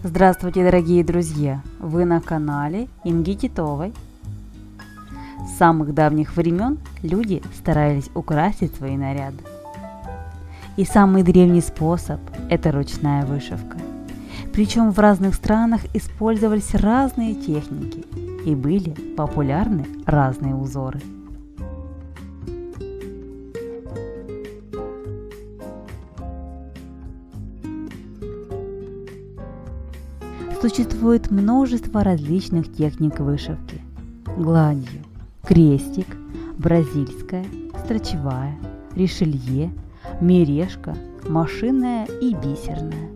Здравствуйте, дорогие друзья! Вы на канале Инги Титовой. С самых давних времен люди старались украсить свои наряды. И самый древний способ – это ручная вышивка. Причем в разных странах использовались разные техники и были популярны разные узоры. Существует множество различных техник вышивки: гладью, крестик, бразильская, строчевая, решелье, мережка, машинная и бисерная.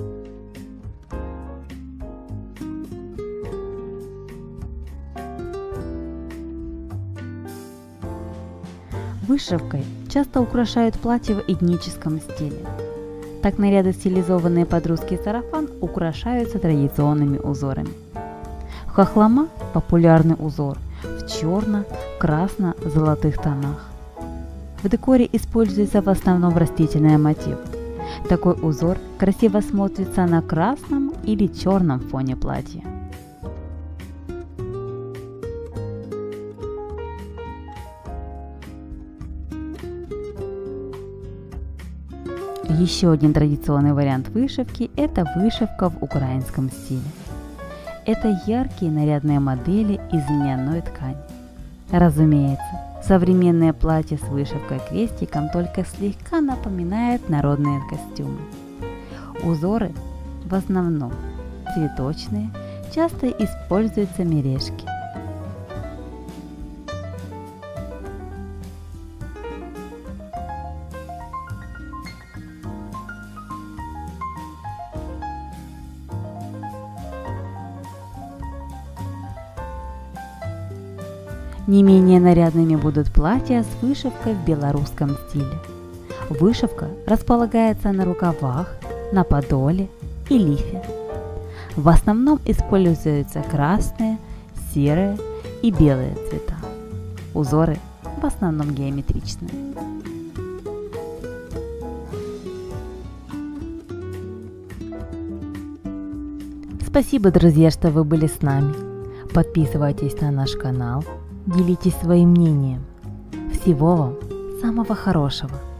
Вышивкой часто украшают платья в этническом стиле. Так наряды, стилизованные под русский сарафан, украшаются традиционными узорами. В хохлома популярный узор в черно-красно-золотых тонах. В декоре используется в основном растительный мотив. Такой узор красиво смотрится на красном или черном фоне платья. Еще один традиционный вариант вышивки – это вышивка в украинском стиле. Это яркие нарядные модели из льняной ткани. Разумеется, современное платье с вышивкой крестиком только слегка напоминает народные костюмы. Узоры в основном цветочные, часто используются мережки. Не менее нарядными будут платья с вышивкой в белорусском стиле. Вышивка располагается на рукавах, на подоле и лифе. В основном используются красные, серые и белые цвета. Узоры в основном геометричные. Спасибо, друзья, что вы были с нами. Подписывайтесь на наш канал. Делитесь своим мнением. Всего вам самого хорошего!